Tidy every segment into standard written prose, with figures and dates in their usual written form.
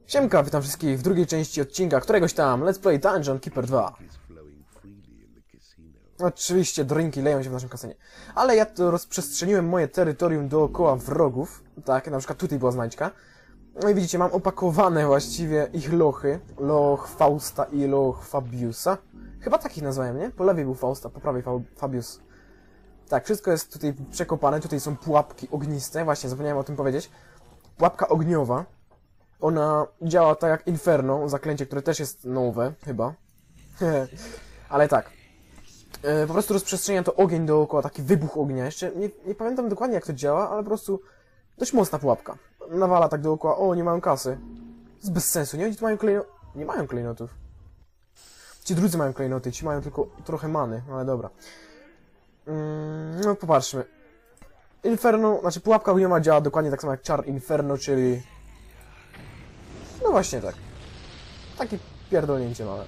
Siemka, witam wszystkich w drugiej części odcinka któregoś tam Let's Play Dungeon Keeper 2. Oczywiście drinki leją się w naszym kasynie. Ale ja to rozprzestrzeniłem moje terytorium dookoła wrogów. Tak, na przykład tutaj była znajdźka. No i widzicie, mam opakowane właściwie ich lochy. Loch Fausta i loch Fabiusa. Chyba takich nazwałem, nie? Po lewej był Fausta, po prawej Fabius. Tak, wszystko jest tutaj przekopane. Tutaj są pułapki ogniste. Właśnie, zapomniałem o tym powiedzieć. Pułapka ogniowa. Ona działa tak jak Inferno, zaklęcie, które też jest nowe, chyba. Ale tak. Po prostu rozprzestrzenia to ogień dookoła, taki wybuch ognia. Jeszcze nie pamiętam dokładnie jak to działa, ale po prostu dość mocna pułapka. Nawala tak dookoła, o nie mają kasy. To jest bez sensu, nie? Oni tu mają nie mają klejnotów. Ci drudzy mają klejnoty, ci mają tylko trochę many, ale dobra. No popatrzmy. Inferno, znaczy pułapka ogniowa działa dokładnie tak samo jak czar Inferno, czyli... No właśnie tak. Takie pierdolnięcie małe.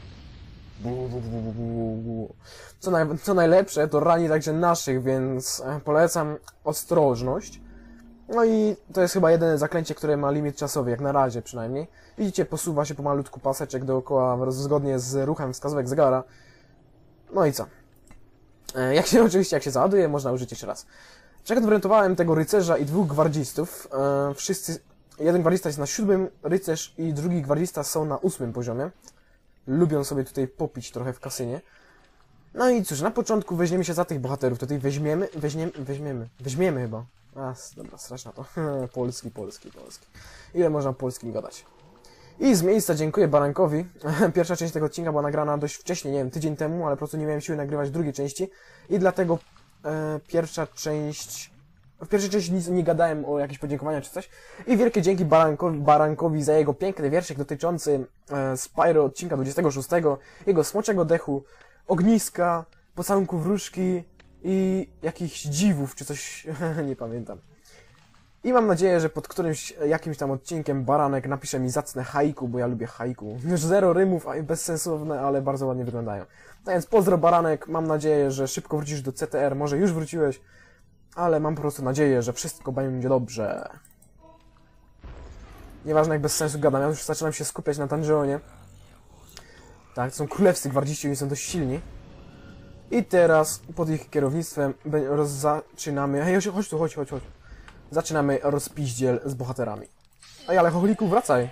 Co najlepsze, to rani także naszych, więc polecam ostrożność. No i to jest chyba jedyne zaklęcie, które ma limit czasowy, jak na razie przynajmniej. Widzicie, posuwa się pomalutku paseczek dookoła, zgodnie z ruchem wskazówek zegara. No i co? Oczywiście jak się załaduje, można użyć jeszcze raz. Przekonwentowałem tego rycerza i dwóch gwardzistów. Jeden gwardzista jest na 7, rycerz i drugi gwardzista są na 8 poziomie. Lubią sobie tutaj popić trochę w kasynie. No i cóż, na początku weźmiemy się za tych bohaterów. Tutaj weźmiemy chyba. Dobra, straszna to. Polski. Ile można polskim gadać? I z miejsca dziękuję Barankowi. Pierwsza część tego odcinka była nagrana dość wcześnie, nie wiem, tydzień temu, ale po prostu nie miałem siły nagrywać drugiej części. I dlatego w pierwszej części nic nie gadałem o jakieś podziękowania czy coś. I wielkie dzięki Barankowi za jego piękny wierszyk dotyczący Spyro odcinka 26, jego smoczego dechu, ogniska, pocałunku wróżki i jakichś dziwów czy coś, nie pamiętam. I mam nadzieję, że pod jakimś tam odcinkiem Baranek napisze mi zacne haiku, bo ja lubię haiku. Już zero rymów, a bezsensowne, ale bardzo ładnie wyglądają. Tak więc pozdro Baranek, mam nadzieję, że szybko wrócisz do CTR, może już wróciłeś. Ale mam po prostu nadzieję, że wszystko będzie dobrze. Nieważne jak bez sensu gadam, ja już zaczynam się skupiać na dungeonie. Tak, to są królewscy gwardziści, oni są dość silni. I teraz pod ich kierownictwem zaczynamy... Hej, chodź tu. Zaczynamy rozpiździel z bohaterami. Ej, ale chochliku, wracaj!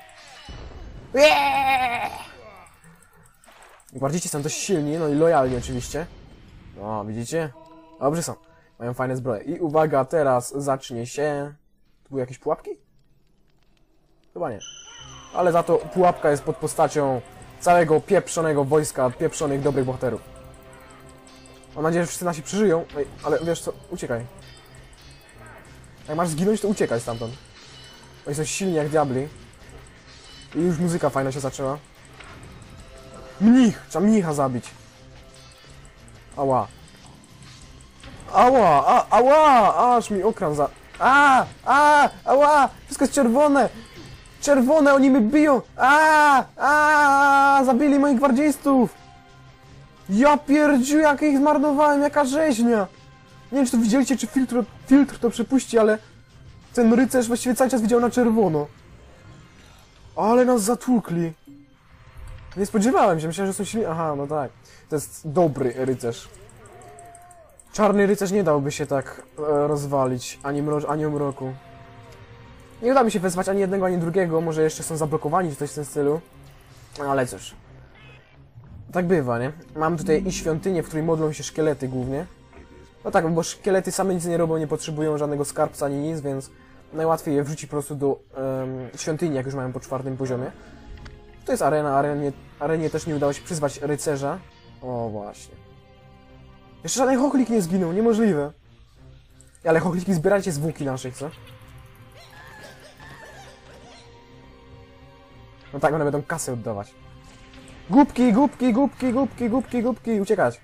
Gwardziści są dość silni, no i lojalni oczywiście. O, widzicie? Dobrze są. Mają fajne zbroje. I uwaga, teraz zacznie się... Tu były jakieś pułapki? Chyba nie. Ale za to pułapka jest pod postacią całego pieprzonego wojska, pieprzonych dobrych bohaterów. Mam nadzieję, że wszyscy nasi przeżyją. Ej, ale wiesz co? Uciekaj. Jak masz zginąć, to uciekaj stamtąd. Oni są silni jak diabli. I już muzyka fajna się zaczęła. Mnich! Trzeba mnicha zabić. Ała. Ała! Aż mi okran za... Ała! Wszystko jest czerwone! Czerwone, oni mnie biją! Zabili moich gwardzistów! Ja pierdziu, jak ich zmarnowałem, jaka rzeźnia! Nie wiem, czy to widzieliście, czy filtr to przepuści, ale... Ten rycerz właściwie cały czas widział na czerwono. Ale nas zatłukli. Nie spodziewałem się, myślałem, że są silni... Aha, no tak. To jest dobry rycerz. Czarny rycerz nie dałby się tak rozwalić, ani o mroku. Nie uda mi się wezwać ani jednego, ani drugiego, może jeszcze są zablokowani, czy coś w tym stylu. Ale cóż. Tak bywa, nie? Mam tutaj i świątynię, w której modlą się szkielety głównie. No tak, bo szkielety same nic nie robią, nie potrzebują żadnego skarbca ani nic, więc najłatwiej je wrzucić po prostu do świątyni, jak już mają po 4. poziomie. To jest arena, arenie też nie udało się przyzwać rycerza. O, właśnie. Jeszcze żaden chochlik nie zginął, niemożliwe. Ale chochliki zbierajcie zwłoki naszych, co? No tak, one będą kasy oddawać. Głupki, uciekać.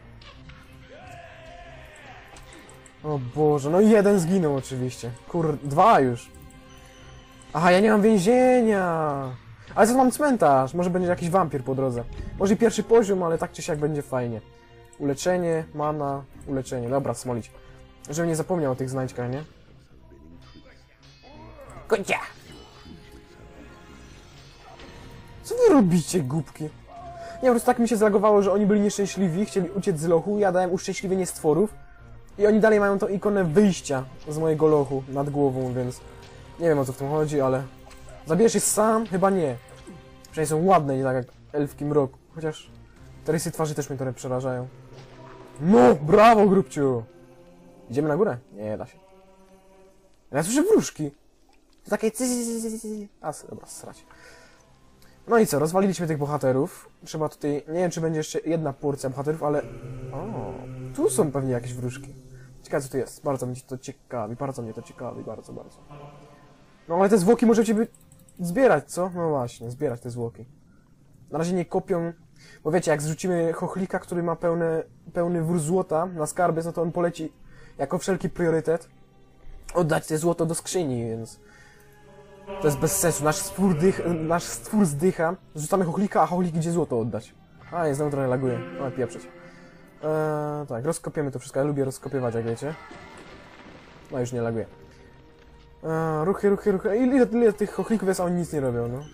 O Boże, no i jeden zginął oczywiście. 2 już. Aha, ja nie mam więzienia. Ale co mam cmentarz? Może będzie jakiś wampir po drodze. Może i 1. poziom, ale tak czy siak będzie fajnie. Uleczenie, mana, uleczenie. Dobra, smolić. Żebym nie zapomniał o tych znajdźkach, nie? Kończę! Co wy robicie, głupki? Nie, po prostu tak mi się zlagowało, że oni byli nieszczęśliwi, chcieli uciec z lochu, ja dałem uszczęśliwienie stworów i oni dalej mają tą ikonę wyjścia z mojego lochu nad głową, więc nie wiem, o co w tym chodzi, ale zabijesz je sam? Chyba nie. Przynajmniej są ładne, nie tak jak elfki mroku, chociaż te rysy twarzy też mnie trochę przerażają. No, brawo, grubciu! Idziemy na górę? Nie da się. Ja słyszę wróżki. To takie dobra, srać. No i co, rozwaliliśmy tych bohaterów. Trzeba tutaj, nie wiem czy będzie jeszcze jedna porcja bohaterów, ale... O, tu są pewnie jakieś wróżki. Ciekawe co tu jest, bardzo mnie to ciekawi, bardzo. No ale te zwłoki możecie zbierać, co? No właśnie, zbierać te zwłoki. Na razie nie kopią, bo wiecie, jak zrzucimy chochlika, który ma pełny wór złota na skarbiec, no to on poleci jako wszelki priorytet oddać te złoto do skrzyni, więc... To jest bez sensu, nasz stwór zdycha, zrzucamy chochlika, a chochlik idzie złoto oddać. A, nie, znowu trochę laguje, ale pieprzyć. Tak, rozkopiemy to wszystko, ja lubię rozkopywać, jak wiecie. No już nie laguje. Ruchy. Ile tych chochlików jest, a oni nic nie robią, no.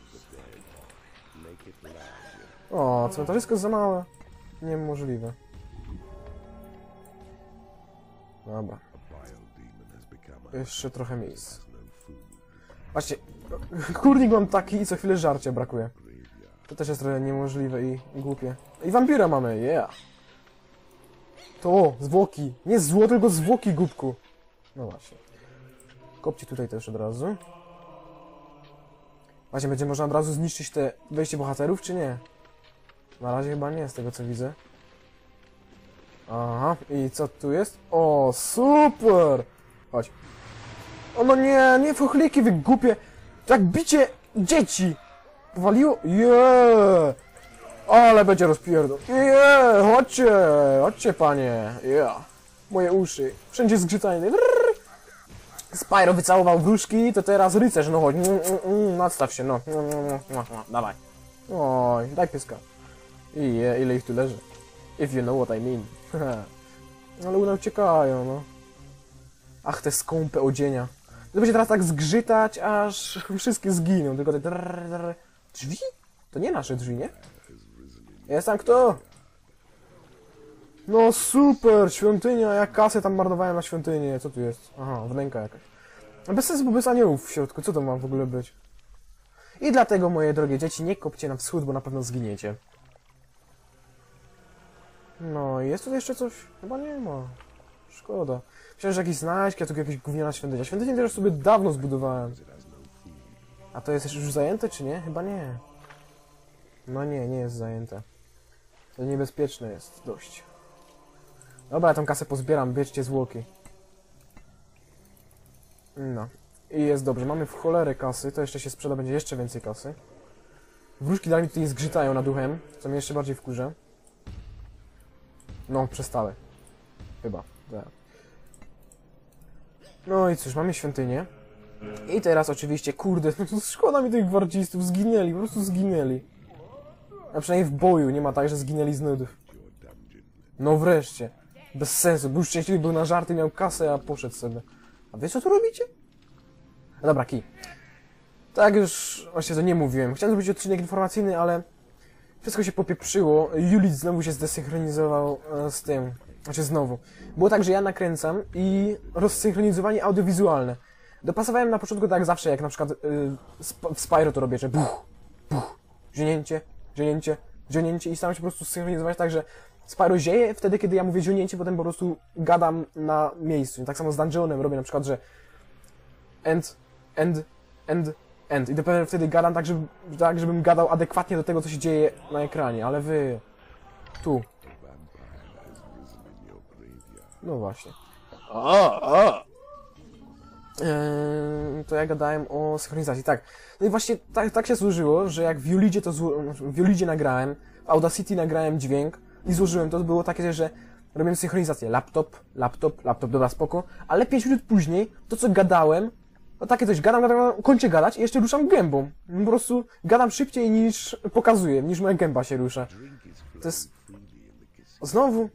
O, cmentarzysko jest za małe. Niemożliwe. Dobra. Jeszcze trochę miejsc. Właśnie, kurnik mam taki i co chwilę żarcia brakuje. To też jest trochę niemożliwe i głupie. I wampira mamy, yeah! To, zwłoki. Nie zło, tylko zwłoki, głupku. No właśnie. Kopcie tutaj też od razu. Właśnie, będzie można od razu zniszczyć te wejście bohaterów, czy nie? Na razie chyba nie, z tego co widzę. Aha, i co tu jest? O, super! Chodź. O no nie fochliki, wy głupie! Tak bicie dzieci! Powaliło? Yeah! Ale będzie rozpierdol. Yeah! Chodźcie panie! Yeah! Moje uszy. Wszędzie zgrzytajne. Spyro wycałował wróżki, to teraz rycerz, no chodź. Nadstaw się, no. Dawaj. Oj, daj pieska. Ile ich tu leży. If you know what I mean. Ale one uciekają, no. Ach, te skąpe odzienia. To będzie teraz tak zgrzytać, aż wszystkie zginą. Tylko te... Drzwi? To nie nasze drzwi, nie? Jest tam kto? No super, świątynia, ja kasę tam marnowałem na świątynię. Co tu jest? Aha, wnęka jakaś. Bez sensu, bo bez aniołów w środku, co to ma w ogóle być? I dlatego, moje drogie dzieci, nie kopcie na wschód, bo na pewno zginiecie. No, jest tu jeszcze coś? Chyba nie ma. Szkoda. Myślałem, że jakieś znajdźki, a tu jakieś gówniana świątynia. Świątynię też sobie dawno zbudowałem. A to jest już zajęte, czy nie? Chyba nie. No nie jest zajęte. To niebezpieczne jest dość. Dobra, ja tą kasę pozbieram, bierzcie zwłoki. No. I jest dobrze, mamy w cholerę kasy, to jeszcze się sprzeda, będzie jeszcze więcej kasy. Wróżki dalej mi tutaj zgrzytają nad duchem, co mnie jeszcze bardziej wkurza. No, przestały. Chyba, tak. No i cóż, mamy świątynię. I teraz oczywiście, kurde, szkoda mi tych gwardzistów, zginęli, po prostu zginęli. A przynajmniej w boju, nie ma tak, że zginęli z nudów. No wreszcie. Bez sensu, był szczęśliwy, był na żarty, miał kasę, a poszedł sobie. A wy co tu robicie? No dobra, kij. Tak już właśnie to nie mówiłem. Chciałem zrobić odcinek informacyjny, ale wszystko się popieprzyło. Julic znowu się zdesynchronizował z tym. Znaczy znowu. Było tak, że ja nakręcam i rozsynchronizowanie audiowizualne. Dopasowałem na początku tak jak zawsze, jak na przykład w Spyro to robię, że buch, zionięcie i staram się po prostu synchronizować tak, że Spyro zieje wtedy, kiedy ja mówię zionięcie, potem po prostu gadam na miejscu. Tak samo z Dungeonem robię na przykład, że end. I dopiero wtedy gadam tak, żebym gadał adekwatnie do tego, co się dzieje na ekranie, ale wy... Tu. No właśnie. To ja gadałem o synchronizacji, tak. No i właśnie tak się złożyło, że jak w Julidzie nagrałem, w Audacity nagrałem dźwięk i złożyłem to było takie, że robiłem synchronizację. Laptop, dobra, spoko. Ale 5 minut później, to co gadałem, no takie coś, gadam, kończę gadać i jeszcze ruszam gębą. Po prostu gadam szybciej niż pokazuję, niż moja gęba się rusza. To jest... Znowu?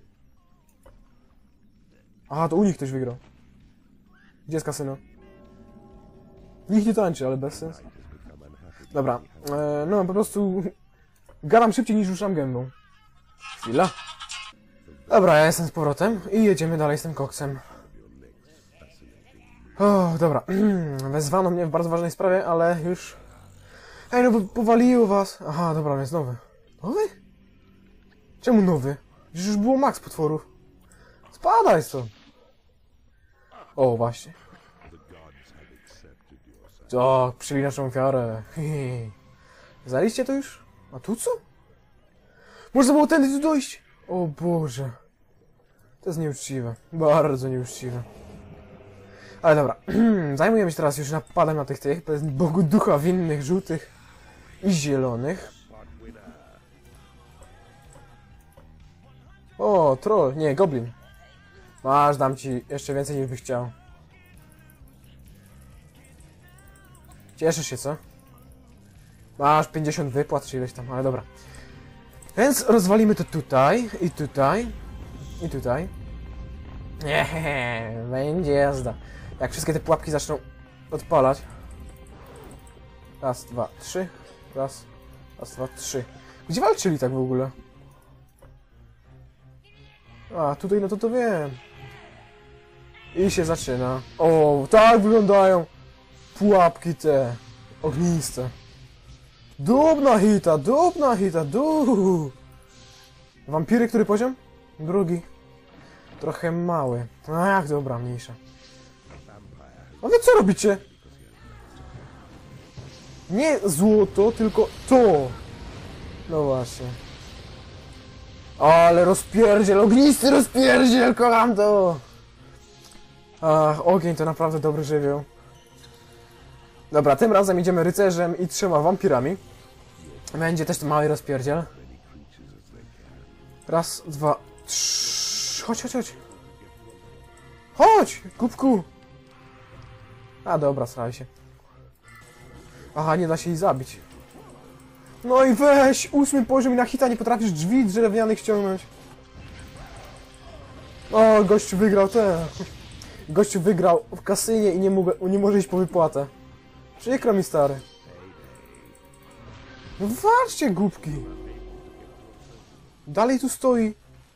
Aha, to u nich ktoś wygrał. Gdzie jest kasyno? Nikt nie tańczy, ale bez sensu. Dobra, no po prostu gadam szybciej niż ruszam gębą. Chwila. Dobra, ja jestem z powrotem i jedziemy dalej z tym koksem. O, dobra. Wezwano mnie w bardzo ważnej sprawie, ale już... Ej, no bo powaliło was. Aha, dobra, jest nowy. Nowy? Czemu nowy? Przecież już było max potworów. Spadaj stąd. O, właśnie. O, przyjęli naszą ofiarę. Zaliście to już? A tu co? Można było tędy tu dojść? O Boże. To jest nieuczciwe. Bardzo nieuczciwe. Ale dobra. Zajmujemy się teraz już napadem na tych. To jest Bogu ducha winnych, żółtych i zielonych. O, troll. Nie, goblin. Masz, dam ci jeszcze więcej niż byś chciał. Cieszysz się, co? Masz 50 wypłat czy ileś tam, ale dobra. Więc rozwalimy to tutaj, i tutaj, i tutaj. Nie, będzie jazda. Jak wszystkie te pułapki zaczną odpalać. Raz, dwa, trzy. Raz, dwa, trzy. Gdzie walczyli tak w ogóle? A, tutaj no to wiem. I się zaczyna. O, tak wyglądają pułapki te ogniste. Dupna hita, Wampiry, który poziom? Drugi. Trochę mały. Ach, dobra, mniejsza. A wy co robicie? Nie złoto, tylko to. No właśnie. Ale rozpierdziel, ognisty rozpierdziel, kocham to. Ach, ogień to naprawdę dobry żywioł. Dobra, tym razem idziemy rycerzem i 3 wampirami. Będzie też mały rozpierdziel. Raz, dwa, trzy. Chodź, chodź, chodź. Chodź, kubku. A dobra, staraj się. Aha, nie da się jej zabić. No i weź, 8 poziom i na hita nie potrafisz drzwi drewnianych ściągnąć. O, gościu wygrał te. Gościu wygrał w kasynie i nie może iść po wypłatę. Przykro mi, stary. No walczcie, głupki. Dalej tu stoi.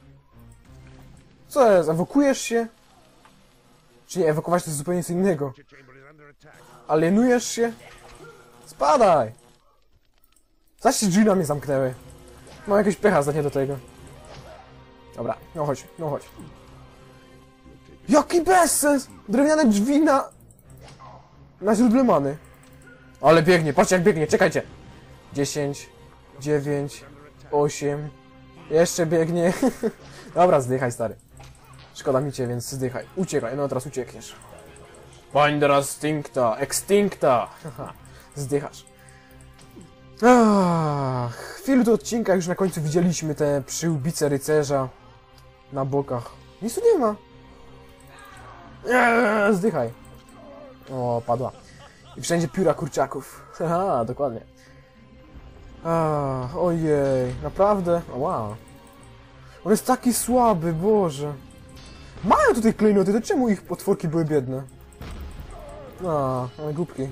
Co jest? Ewokujesz się? Czy nie, ewakuować to jest zupełnie co innego. Alienujesz się? Spadaj! Zaś się drzwi na mnie zamknęły. Mam jakieś pecha zdanie do tego. Dobra, no chodź, no chodź. Jaki bezsens! Drewniane drzwi na źródle many. Ale biegnie, patrzcie jak biegnie, czekajcie. 10, 9, 8. Jeszcze biegnie. Dobra, zdychaj, stary. Szkoda mi cię, więc zdychaj. Uciekaj, no teraz uciekniesz. Bindera Stincta, Extincta. Zdychasz. W wielu tu odcinkach już na końcu widzieliśmy te przyłbice rycerza na bokach. Nic tu nie ma. Zdychaj. O, padła. I wszędzie pióra kurczaków. Haha, dokładnie. Ojej, naprawdę? Wow. On jest taki słaby, Boże. Mają tutaj klejnoty, to czemu ich potworki były biedne? Ale głupki.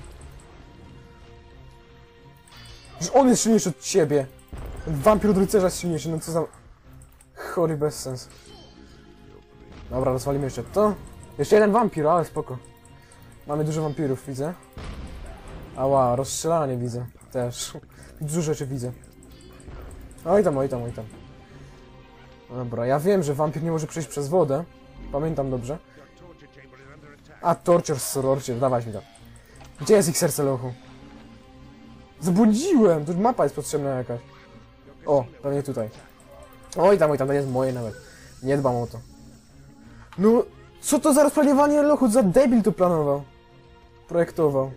Że on jest silniejszy od ciebie. Wampir od rycerza jest silniejszy, no co za... chory bezsens. Dobra, rozwalimy jeszcze to. Jeszcze jeden wampir, ale spoko. Mamy dużo wampirów, widzę. Ała, rozstrzelanie widzę. Też. Dużo rzeczy widzę. Oj tam, oj tam, oj tam. Dobra, ja wiem, że wampir nie może przejść przez wodę. Pamiętam dobrze. A, Torture Sororcie, dawać mi to. Gdzie jest ich serce lochu? Zabłądziłem! Tu mapa jest potrzebna jakaś. O, pewnie tutaj. Oj tam, to jest moje nawet. Nie dbam o to. No, co to za rozplanowanie lochu? Za debil to planował. Projektował.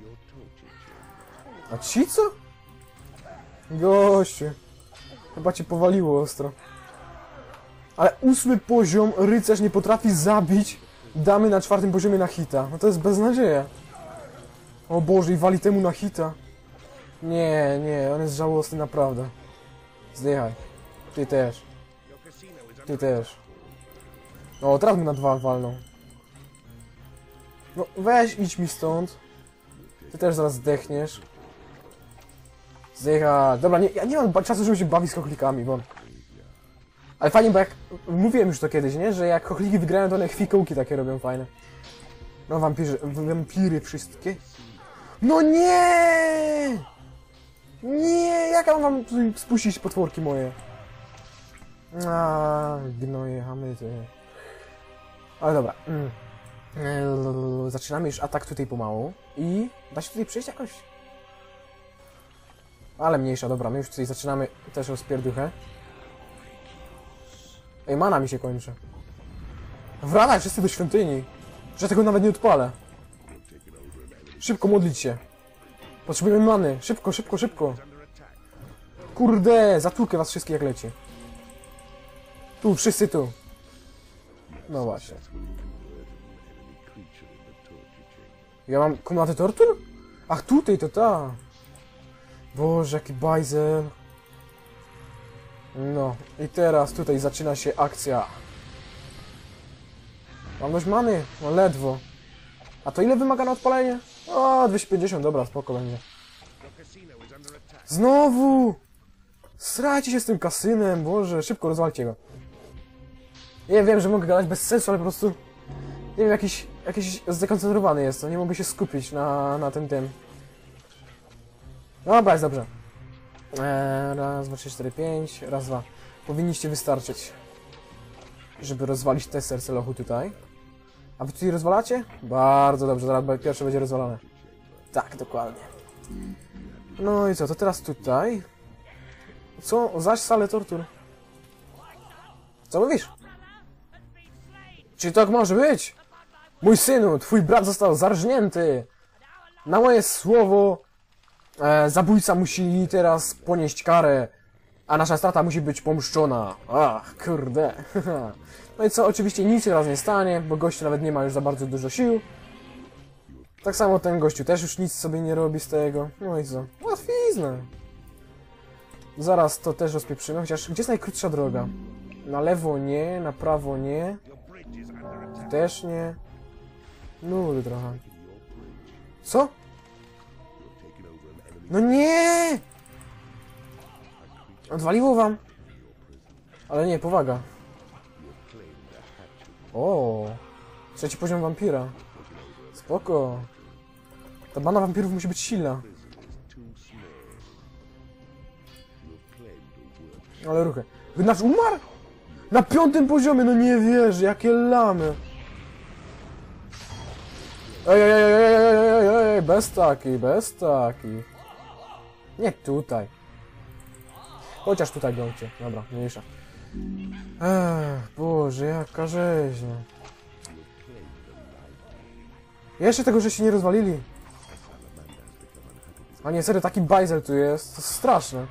A ci co? Gościu. Chyba cię powaliło ostro. Ale 8 poziom, rycerz nie potrafi zabić damy na 4 poziomie na hita. No to jest beznadzieja. O Boże, i wali temu na hita. Nie, on jest żałosny naprawdę. Zdychaj. Ty też. Ty też. O, teraz mu na 2 walną. No weź, idź mi stąd. Ty też zaraz zdechniesz. Zdychać. Dobra, nie, ja nie mam czasu, żeby się bawić z chochlikami, bo... Ale fajnie, bo jak... Mówiłem już to kiedyś, nie? Że jak chochliki wygrają, to one fikołki takie robią fajne. No, wampiry wszystkie. No nie! Nie! Jak ja mam wam tutaj spuścić potworki moje? Gnoje, hamyty. Ale dobra. Zaczynamy już atak tutaj pomału. I... Da się tutaj przejść jakoś? Ale mniejsza, dobra, my już tutaj zaczynamy też rozpierduchę. Ej, mana mi się kończy. Wracaj wszyscy do świątyni. Że tego nawet nie odpalę. Szybko modlić się. Potrzebujemy many. Szybko, szybko, szybko. Kurde, zatłukę was wszystkich jak leci. Tu, wszyscy tu. No właśnie. Ja mam komnaty tortur? Ach, tutaj to ta. Boże, jaki bajzel. No, i teraz tutaj zaczyna się akcja. Mam dość many? No ledwo. A to ile wymaga na odpalenie? O, 250, dobra, spoko będzie. Znowu! Srajcie się z tym kasynem, Boże, szybko rozwalcie go. Ja wiem, że mogę gadać bez sensu, ale po prostu... Nie wiem, jakiś zdekoncentrowany jest, to nie mogę się skupić na tym. Dobra, jest dobrze. Raz, dwa, trzy, cztery, pięć. Raz, dwa. Powinniście wystarczyć, żeby rozwalić te serce lochu tutaj. A wy tutaj rozwalacie? Bardzo dobrze, zaraz pierwsze będzie rozwalone. Tak, dokładnie. No i co, to teraz tutaj. Co? Zaś salę tortur. Co mówisz? Czy tak może być? Mój synu, twój brat został zarżnięty. Na moje słowo, zabójca musi teraz ponieść karę, a nasza strata musi być pomszczona. Ach, kurde. No i co, oczywiście nic się teraz nie stanie, bo gościu nawet nie ma już za bardzo dużo sił. Tak samo ten gościu też już nic sobie nie robi z tego. No i co? Łatwizna. Zaraz to też rozpieprzymy, chociaż gdzie jest najkrótsza droga? Na lewo nie, na prawo nie. Tu też nie. Nudy trochę. Co? No nie! Odwaliło wam? Ale nie, powaga. O, trzeci poziom wampira. Spoko. Ta banda wampirów musi być silna. Ale ruchy. Nasz umarł? Na 5. poziomie, no nie wierzę, jakie lamy. Ej, bez taki. Nie tutaj. Chociaż tutaj gońcie. Dobra, mniejsza. Boże, jaka rzeźnia. Jeszcze tego, że się nie rozwalili. A nie, serio, taki bajzel tu jest. To jest straszne.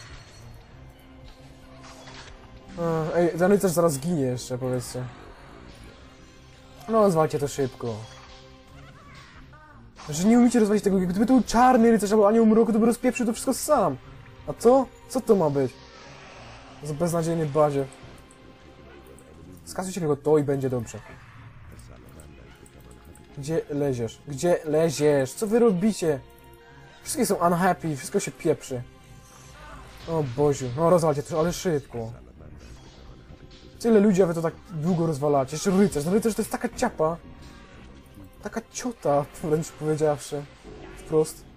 Ej, ten rycerz zaraz zginie jeszcze, powiedzcie. No, zwalcie to szybko. Że nie umiecie rozwalić tego, gdyby to był czarny rycerz albo anioł mroku, to by rozpieprzył to wszystko sam. A to? Co to ma być? Za beznadziejny bazie. Skasujcie tylko to i będzie dobrze. Gdzie leziesz? Gdzie leziesz? Co wy robicie? Wszystkie są unhappy, wszystko się pieprzy. O Boziu, no rozwalcie to, ale szybko. Tyle ludzi, a wy to tak długo rozwalacie. Jeszcze rycerz, no rycerz to jest taka ciapa. Taka ciota, wręcz powiedziawszy. Wprost.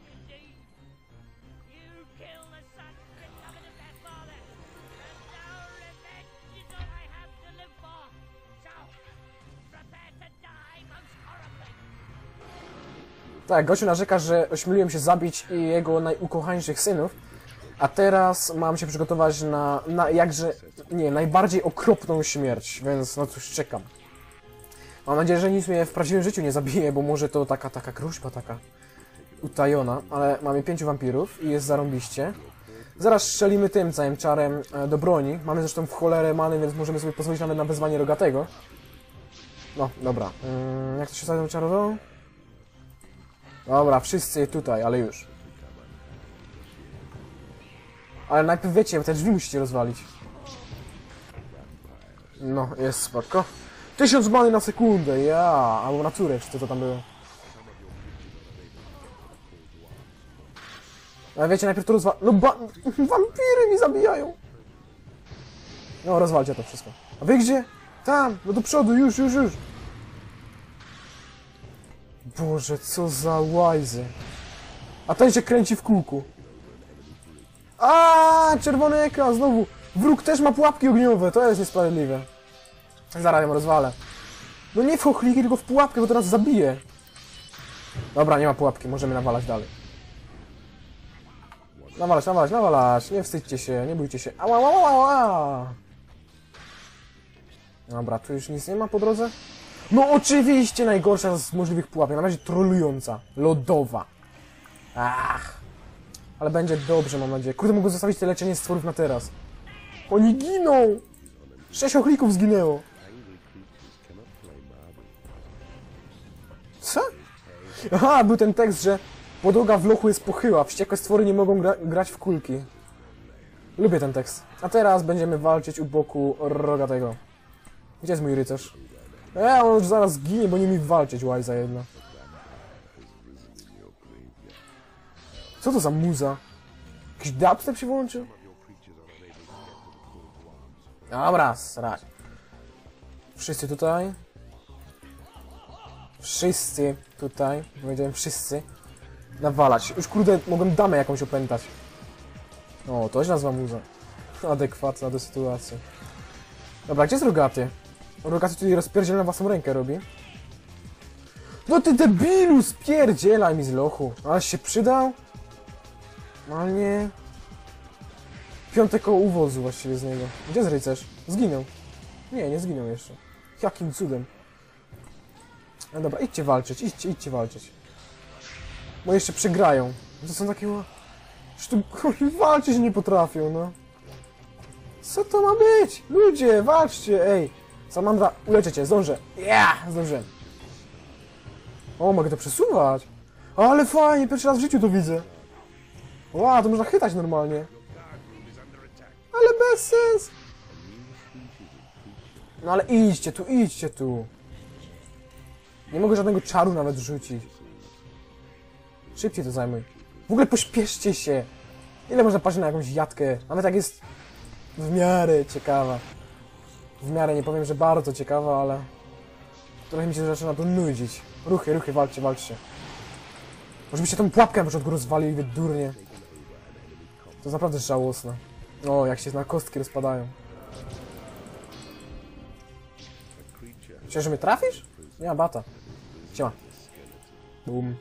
Tak, gościu narzeka, że ośmieliłem się zabić jego najukochańszych synów, a teraz mam się przygotować na jakże, nie, najbardziej okropną śmierć, więc no cóż, czekam. Mam nadzieję, że nic mnie w prawdziwym życiu nie zabije, bo może to taka groźba, taka utajona, ale mamy 5 wampirów i jest zarąbiście. Zaraz strzelimy tym całym czarem do broni. Mamy zresztą w cholerę many, więc możemy sobie pozwolić nawet na wezwanie rogatego. No, dobra. Jak to się tam czarowało? Dobra, wszyscy tutaj, ale już. Ale najpierw wiecie, te drzwi musicie rozwalić. No, jest spoko. 1000 many na sekundę, ja! Albo na turę, czy to tam było. Ale wiecie, najpierw to rozwal... No wampiry mi zabijają! No, rozwalcie to wszystko. A wy gdzie? Tam! No do przodu, już! Boże, co za łajzy. A ten się kręci w kółku. A, czerwony ekran, znowu. Wróg też ma pułapki ogniowe, to jest niesprawiedliwe. Zaraz ją rozwalę. No nie w chochliki, tylko w pułapkę, bo to nas zabije. Dobra, nie ma pułapki, możemy nawalać dalej. Nawalać, nie wstydźcie się, nie bójcie się. Ała. Dobra, tu już nic nie ma po drodze? No oczywiście najgorsza z możliwych pułapek, na razie trolująca, lodowa. Ach. Ale będzie dobrze, mam nadzieję. Kurde, mogę zostawić te leczenie stworów na teraz. Oni giną! 6 ochlików zginęło. Co? Aha, był ten tekst, że podłoga w lochu jest pochyła, wściekłe stwory nie mogą grać w kulki. Lubię ten tekst. A teraz będziemy walczyć u boku rogatego. Gdzie jest mój rycerz? On już zaraz ginie, bo nie mi walczyć, łajza jedna. Co to za muza? Jakiś dubstep się włączył? Dobra, srać. Wszyscy tutaj. Powiedziałem wszyscy. Nawalać. Już kurde, mogłem damę jakąś opętać. O, to się nazywa muza. Adekwatna do sytuacji. Dobra, gdzie jest rogaty? Rogaty tutaj rozpierdzielę własną rękę robi. No ty debilu, spierdzielaj mi z lochu. Ale się przydał? Ale nie. Piąte koło uwozu właściwie z niego. Gdzie jest rycerz? Zginął. Nie zginął jeszcze. Jakim cudem. No dobra, idźcie walczyć. Bo jeszcze przegrają. To są takie... Że tu walczyć nie potrafią, no. Co to ma być? Ludzie, walczcie, ej. Salamandra, uleczę cię, zdążę. Zdążę. O, mogę to przesuwać. Ale fajnie, pierwszy raz w życiu to widzę. Wow, to można chytać normalnie. Ale bez sens. No ale idźcie tu. Nie mogę żadnego czaru nawet rzucić. Szybciej to zajmuj. W ogóle pośpieszcie się. Ile można patrzeć na jakąś jatkę? Nawet jak jest w miarę ciekawa. W miarę, nie powiem, że bardzo ciekawa, ale... Trochę mi się zaczyna to nudzić. Ruchy, walczcie. Może byście tą pułapkę na początku rozwalili, wy durnie. To jest naprawdę żałosne. O, jak się na kostki rozpadają. Myślisz, że mnie trafisz? Nie ma bata. Siema. Bum.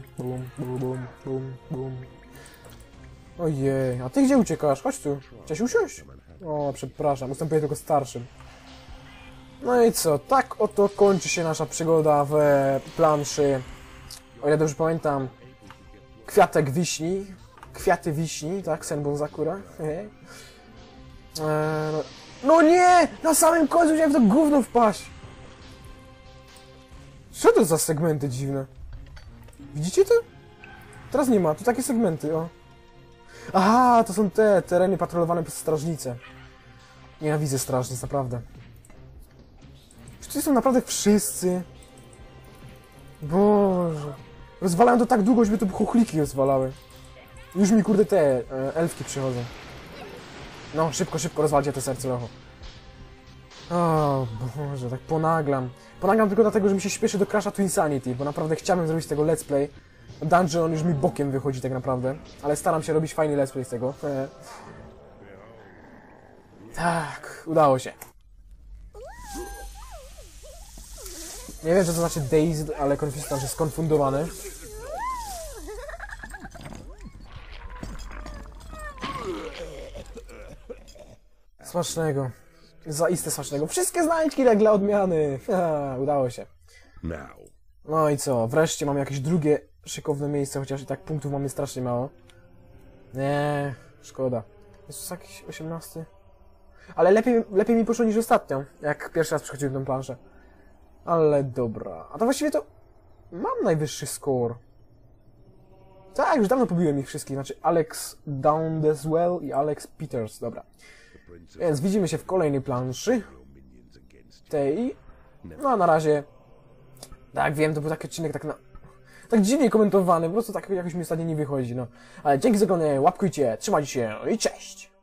Ojej, a ty gdzie uciekasz? Chodź tu. Chciałeś usiąść? O, przepraszam, ustępuję tylko starszym. No i co, tak oto kończy się nasza przygoda w planszy. O ile dobrze pamiętam, kwiaty wiśni, tak? Senbon Sakura. No nie! Na samym końcu chciałem w to gówno wpaść! Co to za segmenty dziwne? Widzicie to? Teraz nie ma, tu takie segmenty, o. Aha, to są te tereny patrolowane przez strażnice. Nienawidzę strażnic, naprawdę. Czy tutaj są naprawdę wszyscy? Boże. Rozwalają to tak długo, żeby to chochliki rozwalały. Już mi kurde te elfki przychodzą. No, szybko, rozwalcie te serce locho. O Boże, tak ponaglam. Ponaglam tylko dlatego, że mi się śpieszy do Crasha to Insanity, bo naprawdę chciałbym zrobić z tego let's play. Dungeon już mi bokiem wychodzi tak naprawdę, ale staram się robić fajny let's play z tego. Tak, udało się. Nie wiem, co to znaczy dazed, ale confused znaczy skonfundowany. Smacznego. Zaiste smacznego. Wszystkie znajdźki jak dla odmiany. Udało się. No i co? Wreszcie mam jakieś drugie szykowne miejsce, chociaż i tak punktów mamy strasznie mało. Nie, szkoda. Jest tu jakiś 18? Ale lepiej mi poszło niż ostatnio, jak pierwszy raz przechodziłem tą planszę. Ale dobra. A to właściwie to... Mam najwyższy score. Tak, już dawno pobiłem ich wszystkich. Znaczy Alex Downdeswell i Alex Peters. Dobra. Więc widzimy się w kolejnej planszy. Tej. No a na razie... Tak, wiem, to był taki odcinek tak na... tak dziwnie komentowany, po prostu tak jakoś mi ostatnio nie wychodzi, no. Ale dzięki za oglądanie, łapkujcie, trzymajcie się i cześć!